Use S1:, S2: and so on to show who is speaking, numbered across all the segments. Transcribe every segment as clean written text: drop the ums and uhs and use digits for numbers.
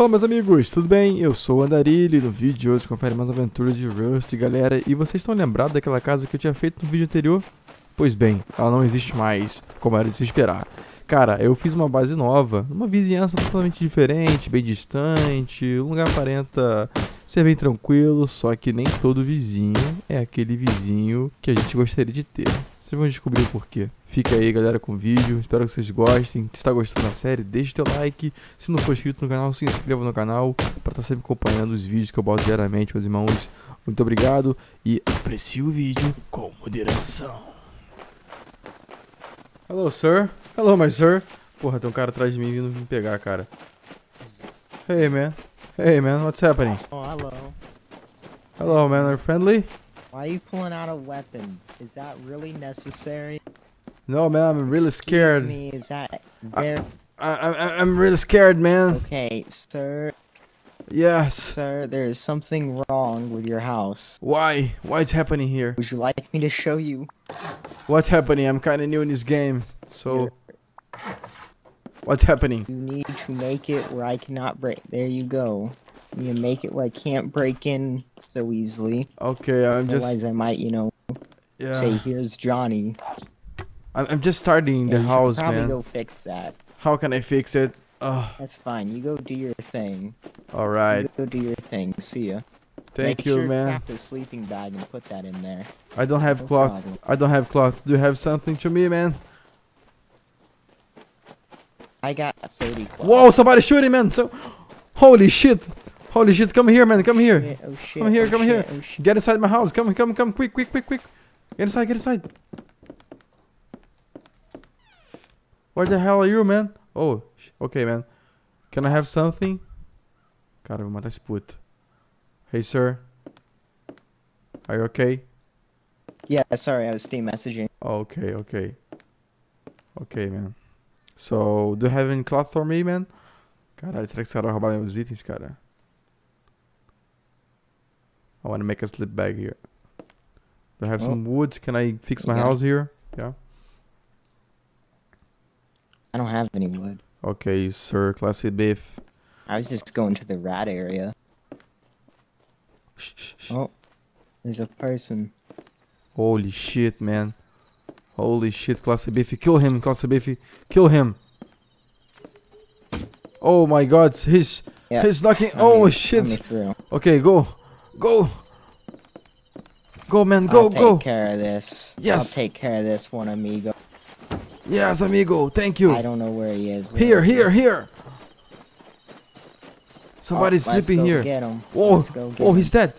S1: Fala, meus amigos, tudo bem? Eu sou o Andarilho, no vídeo de hoje confere mais aventuras de Rust, galera. E vocês estão lembrados daquela casa que eu tinha feito no vídeo anterior? Pois bem, ela não existe mais, como era de se esperar. Cara, eu fiz uma base nova, numa vizinhança totalmente diferente, bem distante. O lugar aparenta ser bem tranquilo, só que nem todo vizinho é aquele vizinho que a gente gostaria de ter. Vocês vão descobrir o porquê. Fica aí, galera, com o vídeo. Espero que vocês gostem. Se está gostando da série, deixa o teu like. Se não for inscrito no canal, se inscreva no canal para estar sempre acompanhando os vídeos que eu boto diariamente, meus irmãos. Muito obrigado e aprecie o vídeo com moderação. Hello, sir. Hello, my sir. Porra, tem um cara atrás de mim vindo me pegar, cara. Hey, man. Hey, man. What's happening?
S2: Oh, hello.
S1: Hello, man. Are you friendly?
S2: Why are you pulling out a weapon? Is that really necessary?
S1: No, man. I'm really scared.
S2: Excuse me, is that very...
S1: I'm really scared, man.
S2: Okay, sir,
S1: Yes.
S2: there is something wrong with your house.
S1: Why? What's happening here?
S2: Would you like me to show you?
S1: What's happening? I'm kind of new in this game, so what's happening?
S2: You need to make it where I cannot break. There you go. You make it where I can't break in so easily.
S1: Okay, I'm
S2: Otherwise,
S1: just
S2: I might, you know, say,
S1: yeah.
S2: here's Johnny.
S1: I'm just starting
S2: Yeah,
S1: the
S2: you should
S1: house,
S2: probably
S1: man.
S2: go fix that.
S1: How can I fix it?
S2: That's fine. You go do your thing.
S1: All right.
S2: You go do your thing. See ya.
S1: Thank
S2: Make
S1: you,
S2: sure
S1: man.
S2: Craft a sleeping bag and put that in there.
S1: I don't have
S2: No
S1: cloth.
S2: problem.
S1: I don't have cloth. Do you have something to me, man?
S2: I got 30 cloth.
S1: Whoa! Somebody shooting, man! So, holy shit! Holy shit! Come here, man! Come here!
S2: Shit, oh shit,
S1: Come here!
S2: oh
S1: Come
S2: shit,
S1: here!
S2: oh shit.
S1: Get inside my house! Come! Quick! Get inside! Get inside! Where the hell are you, man? Oh, okay, man. Can I have something? Cara, eu vou matar esse puto. Hey, sir. Are you okay?
S2: Yeah, sorry, I was Steam messaging.
S1: Okay. Okay, man. So, do you have any cloth for me, man? Caralho, será que esse cara vai roubar meus itens, cara? I want to make a slip bag here. Do I have some wood? Can I fix my
S2: Yeah.
S1: house here? Yeah.
S2: I don't have any wood.
S1: Okay, sir. Classic beef.
S2: I was just going to the rat area.
S1: Shh.
S2: Oh, there's a person.
S1: Holy shit, man. Holy shit, Classic beef. Kill him, Classic beef. Kill him. Oh my god, he's knocking. Oh shit.
S2: Let me through.
S1: Okay, go, man,
S2: I'll
S1: go.
S2: take care of this.
S1: Yes.
S2: I'll take care of this one, amigo.
S1: Yes, amigo. Thank you.
S2: I don't know where he is.
S1: Here. Somebody's
S2: Let's
S1: sleeping
S2: go
S1: here.
S2: Get him.
S1: Whoa,
S2: Let's go get
S1: oh,
S2: him.
S1: he's dead.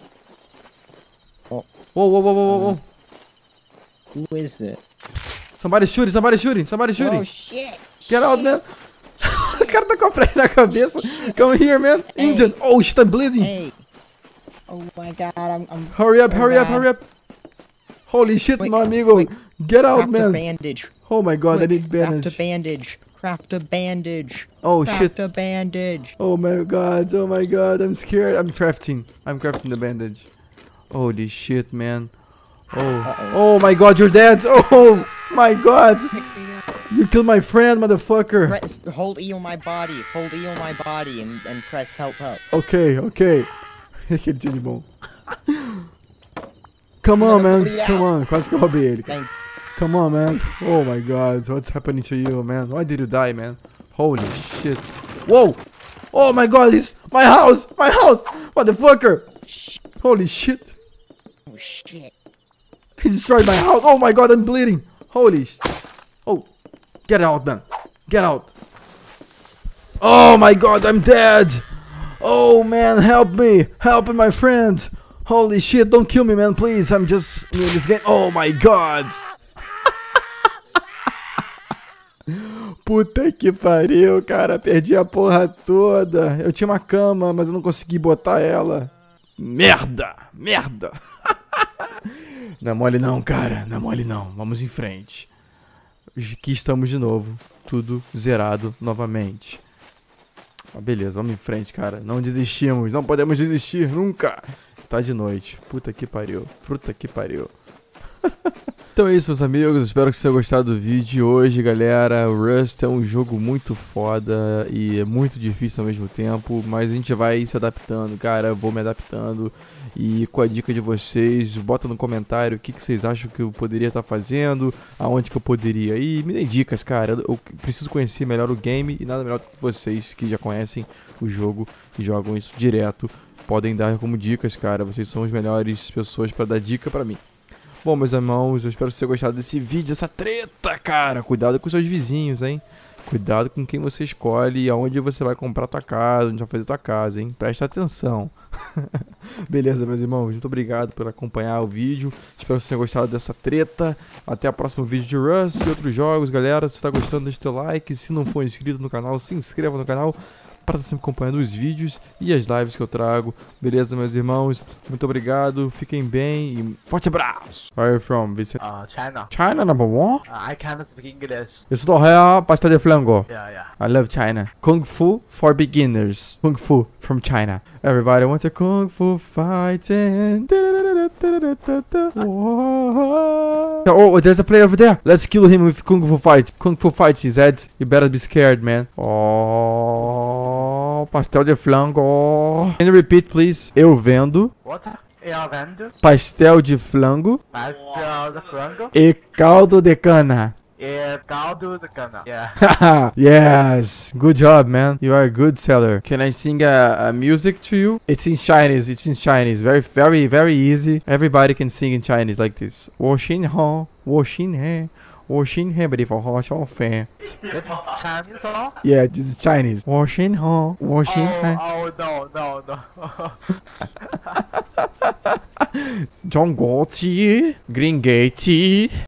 S2: Oh.
S1: Whoa.
S2: Who is it?
S1: Somebody's shooting.
S2: Oh shit!
S1: Get out, man. O cara tá com a flecha na cabeça. Come here, man.
S2: Hey.
S1: Indian. Oh, shit, I'm bleeding.
S2: Hey! Oh my god, I'm
S1: Hurry up.
S2: God.
S1: Holy shit,
S2: Wait,
S1: my amigo.
S2: wait.
S1: Get out,
S2: Craft a
S1: man.
S2: bandage.
S1: Oh my god, I
S2: Quick,
S1: need bandage.
S2: Craft a bandage.
S1: Oh
S2: Craft
S1: shit.
S2: a bandage.
S1: Oh my god, I'm scared. I'm crafting the bandage. Holy shit, man. Oh my god, you're dead. Oh my god. You killed my friend, motherfucker.
S2: Press, hold E on my body. Hold E on my body and press help up.
S1: Okay. Aquele time bom. Come on, man. Come on. Quase que eu roubei ele.
S2: Thanks.
S1: Come on, man. Oh my god. What's happening to you, man? Why did you die, man? Holy shit. Whoa. Oh my god. It's my house. Motherfucker. Holy shit.
S2: Oh shit.
S1: He destroyed my house. Oh my god, I'm bleeding. Holy sh... Oh. Get out, man. Get out. Oh my god, I'm dead. Oh man, help me. Help my friend. Holy shit, don't kill me, man, please. I'm just new in this game. Oh my god. Puta que pariu, cara. Perdi a porra toda. Eu tinha uma cama, mas eu não consegui botar ela. Merda. Não é mole não, cara. Não é mole não. Vamos em frente. Aqui estamos de novo. Tudo zerado novamente. Beleza, vamos em frente, cara. Não desistimos. Não podemos desistir nunca. Tá de noite. Puta que pariu. Então é isso, meus amigos, espero que vocês tenham gostado do vídeo de hoje, galera. O Rust é um jogo muito foda e é muito difícil ao mesmo tempo, mas a gente vai se adaptando, cara, eu vou me adaptando. E com a dica de vocês, bota no comentário o que vocês acham que eu poderia estar fazendo, aonde que eu poderia ir, me deem dicas, cara. Eu preciso conhecer melhor o game e nada melhor que vocês que já conhecem o jogo e jogam isso direto. Podem dar como dicas, cara, vocês são as melhores pessoas pra dar dica pra mim. Bom, meus irmãos, eu espero que vocês tenham gostado desse vídeo, dessa treta, cara. Cuidado com seus vizinhos, hein? Cuidado com quem você escolhe e aonde você vai comprar tua casa, onde vai fazer tua casa, hein? Presta atenção. Beleza, meus irmãos, muito obrigado por acompanhar o vídeo. Espero que vocês tenham gostado dessa treta. Até o próximo vídeo de Rust e outros jogos, galera. Se você tá gostando, deixa o teu like. Se não for inscrito no canal, se inscreva no canal para estar sempre acompanhando os vídeos e as lives que eu trago. Beleza, meus irmãos? Muito obrigado, fiquem bem e forte abraço! Where are you from, Vincent?
S3: China.
S1: China, number one?
S3: I can't speak English.
S1: Eu sou do Real Pastel de Flango.
S3: Yeah.
S1: I love China. Kung Fu for beginners. Kung Fu from China. Everybody wants a Kung Fu fighting. Oh, there's a player over there. Let's kill him with Kung Fu fight. Kung Fu fight, Zed. You better be scared, man. Oh, pastel de flango. Can you repeat, please? Eu vendo
S3: What? Eu vendo
S1: pastel de flango
S3: pastel de frango
S1: e caldo de cana.
S3: e caldo de cana. Yeah.
S1: Yes, good job, man. You are a good seller. Can I sing a music to you? It's in Chinese. It's in Chinese. Very easy. Everybody can sing in Chinese like this. 我心好，我心黑，我心黑，不地方好小饭。
S3: It's Chinese song?
S1: Yeah, this is Chinese. 我心好，我心黑。
S3: Oh no.
S1: 中国鸡，Green Gate 鸡。